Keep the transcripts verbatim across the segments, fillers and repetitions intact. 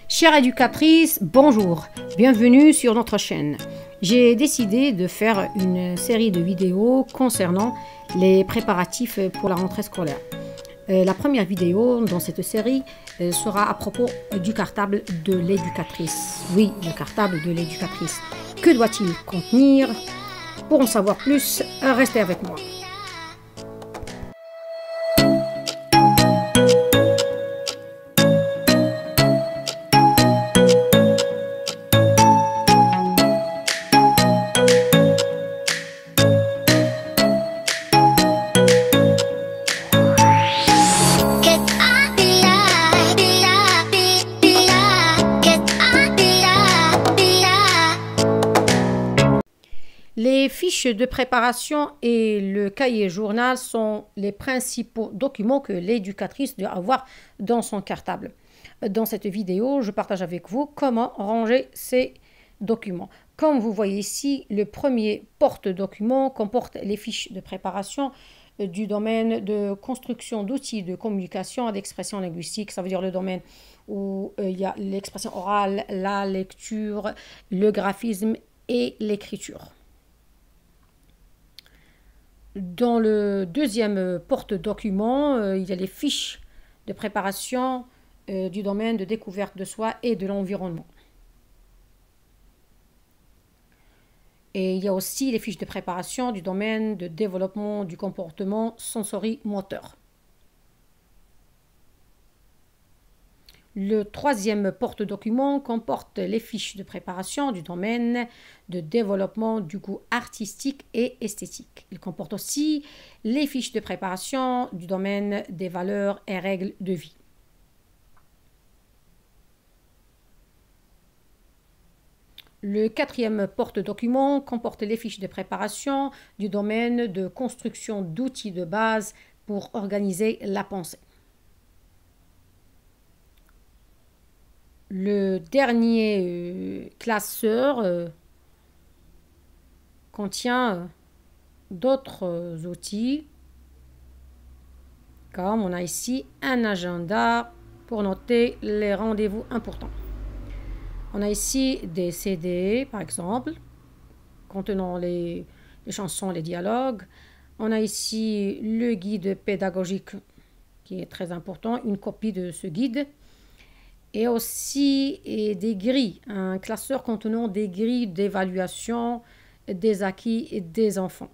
Chère éducatrice, bonjour, bienvenue sur notre chaîne. J'ai décidé de faire une série de vidéos concernant les préparatifs pour la rentrée scolaire. Euh, la première vidéo dans cette série euh, sera à propos du cartable de l'éducatrice. Oui, le cartable de l'éducatrice. Que doit-il contenir? Pour en savoir plus, restez avec moi. Les fiches de préparation et le cahier journal sont les principaux documents que l'éducatrice doit avoir dans son cartable. Dans cette vidéo, je partage avec vous comment ranger ces documents. Comme vous voyez ici, le premier porte-document comporte les fiches de préparation du domaine de construction d'outils de communication et d'expression linguistique. Ça veut dire le domaine où euh, il y a l'expression orale, la lecture, le graphisme et l'écriture. Dans le deuxième porte-document, euh, il y a les fiches de préparation euh, du domaine de découverte de soi et de l'environnement. Et il y a aussi les fiches de préparation du domaine de développement du comportement sensori-moteur. Le troisième porte-document comporte les fiches de préparation du domaine de développement du goût artistique et esthétique. Il comporte aussi les fiches de préparation du domaine des valeurs et règles de vie. Le quatrième porte-document comporte les fiches de préparation du domaine de construction d'outils de base pour organiser la pensée. Le dernier euh, classeur euh, contient euh, d'autres euh, outils, comme on a ici un agenda pour noter les rendez-vous importants. On a ici des C D, par exemple, contenant les, les chansons, les dialogues. On a ici le guide pédagogique, qui est très important, une copie de ce guide. Et aussi et des grilles, un classeur contenant des grilles d'évaluation des acquis et des enfants.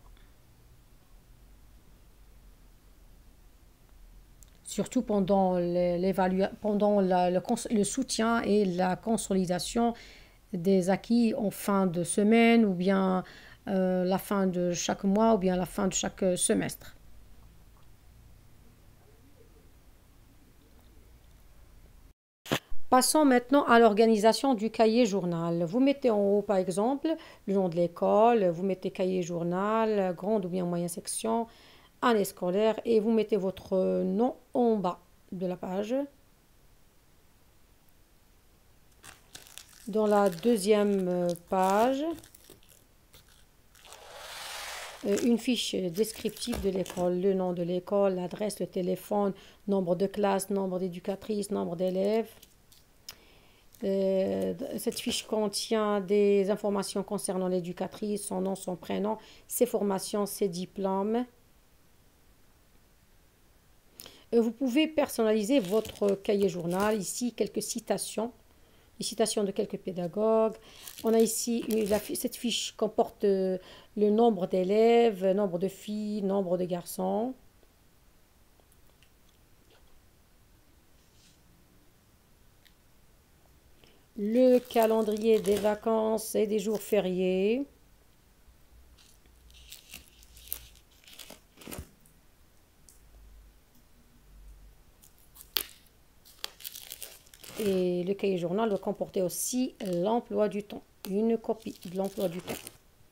Surtout pendant, pendant la, le, le soutien et la consolidation des acquis en fin de semaine ou bien euh, la fin de chaque mois ou bien la fin de chaque semestre. Passons maintenant à l'organisation du cahier journal. Vous mettez en haut, par exemple, le nom de l'école, vous mettez cahier journal, grande ou bien moyenne section, année scolaire, et vous mettez votre nom en bas de la page. Dans la deuxième page, une fiche descriptive de l'école, le nom de l'école, l'adresse, le téléphone, nombre de classes, nombre d'éducatrices, nombre d'élèves. Euh, cette fiche contient des informations concernant l'éducatrice, son nom, son prénom, ses formations, ses diplômes. Euh, vous pouvez personnaliser votre cahier journal. Ici, quelques citations, des citations de quelques pédagogues. On a ici, la, cette fiche comporte euh, le nombre d'élèves, nombre de filles, nombre de garçons. Le calendrier des vacances et des jours fériés. Et le cahier journal doit comporter aussi l'emploi du temps, une copie de l'emploi du temps.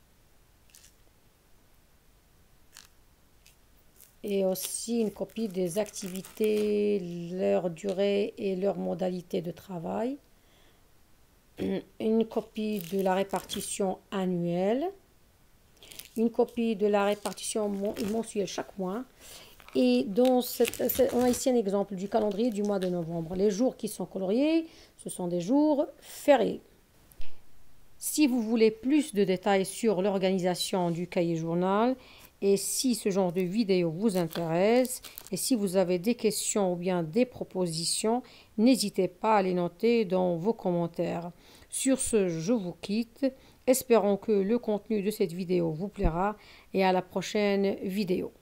Et aussi une copie des activités, leur durée et leur modalité de travail. Une copie de la répartition annuelle, une copie de la répartition mensuelle chaque mois Et dans cette, on a ici un exemple du calendrier du mois de novembre. Les jours qui sont coloriés, ce sont des jours fériés. Si vous voulez plus de détails sur l'organisation du cahier journal et si ce genre de vidéo vous intéresse et si vous avez des questions ou bien des propositions, n'hésitez pas à les noter dans vos commentaires. Sur ce, je vous quitte. Espérons que le contenu de cette vidéo vous plaira et à la prochaine vidéo.